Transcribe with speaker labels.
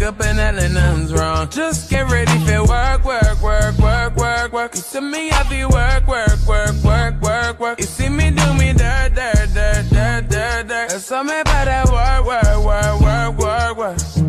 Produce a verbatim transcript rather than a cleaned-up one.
Speaker 1: up and that like nothing's wrong. Just get ready for work, work, work, work, work, work. You see me, I be work, work, work, work, work, work. You see me do me dirt, dirt, dirt, dirt, dirt, dirt. Tell me about that work, work, work, work, work, work.